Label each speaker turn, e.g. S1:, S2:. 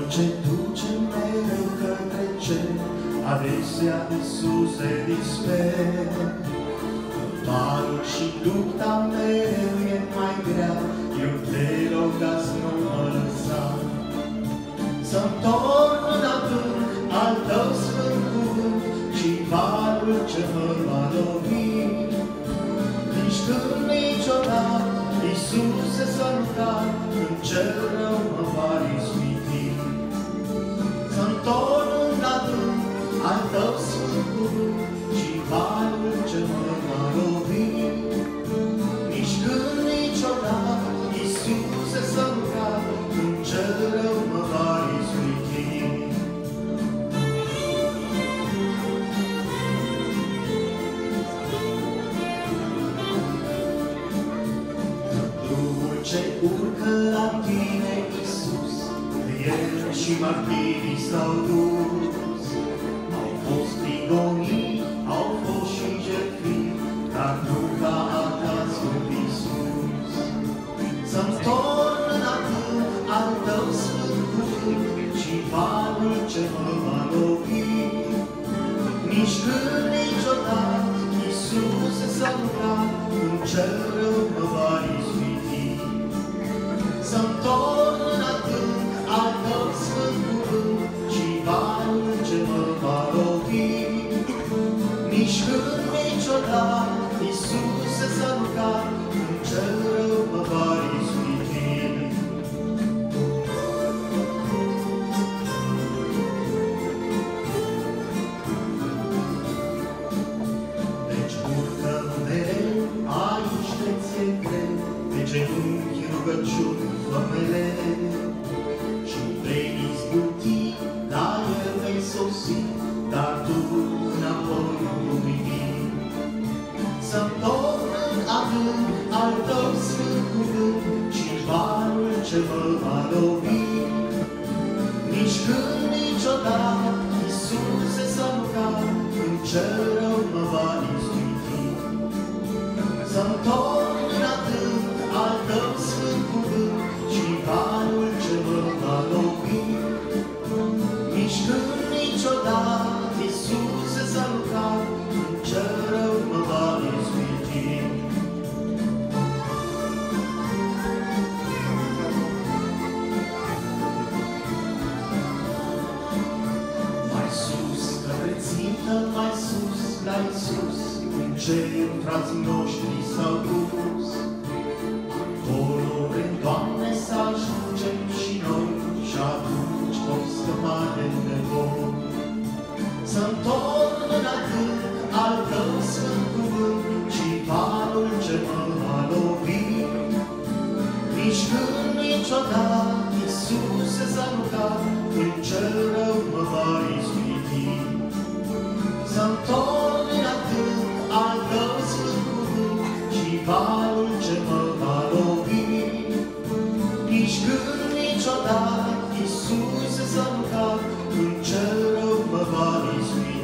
S1: ce duce mereu către cer, adesea Iisuse disper. Valul și lupta mereu e mai grea, eu te rog să nu mă lăsa. Să-mi torn în adânc al tău sfânt cuvânt și valul ce mă va lovi. Nici când niciodată, Iisuse, să nu cad, în cel rău mă va ispiti. Să-mi torn în adânc al tău sfânt cuvânt și valul ce mă va lovi. Nici când niciodată, Iisuse, să nu cad, în cel rău mă va ispiti. Drumul ce urcă la tine, Iisus, el și martirii s-au dus. Au fost prigonii, au fost și jertfii, dar nu ca a ta, Sfânt Iisus. Să-mi torn în adânc al tău sfânt cuvânt și valul ce mă va lovi. Nici când niciodată, Iisuse, să nu cad, în cel rău mă va ispiti. Să-mi torn în adânc al tău sfânt cuvânt și valul ce mă va lovi. Nici când niciodată, Iisuse, să nu cad, în cel rău mă va ispiti. Deci urcă mereu, aici te ție greu, pe genunchi rugăciuni fă mereu. Și vei izbuti, dar El vei sosi, dar tu înapoi nu privi. Să-mi torn în adânc al tău sfânt cuvânt și valul ce mă va lovi. Nici când niciodată, Iisuse, să nu cad, în cel rău mă va ispiti. Să-mi torn în adânc al tău sfânt cuvânt și valul ce mă va lovi. Nici când niciodată, Iisuse, să nu cad, în cel rău mă va ispiti. Mai sus, către țintă, mai sus, la Iisus, în cer, frații noștri s-au dus. Acolo vrem, Doamne, să ajungem și noi, și atunci vom scăpa de nevoi. Să-mi torn în adânc al tău sfânt cuvânt și valul ce mă va lovi. Nici când niciodată, Iisuse, să nu cad, în cel rău mă va ispiti. Să-mi torn în adânc al tău sfânt cuvânt și valul ce mă va lovi. Nici când niciodată, Iisuse, să nu cad, în cel rău mă va ispiti.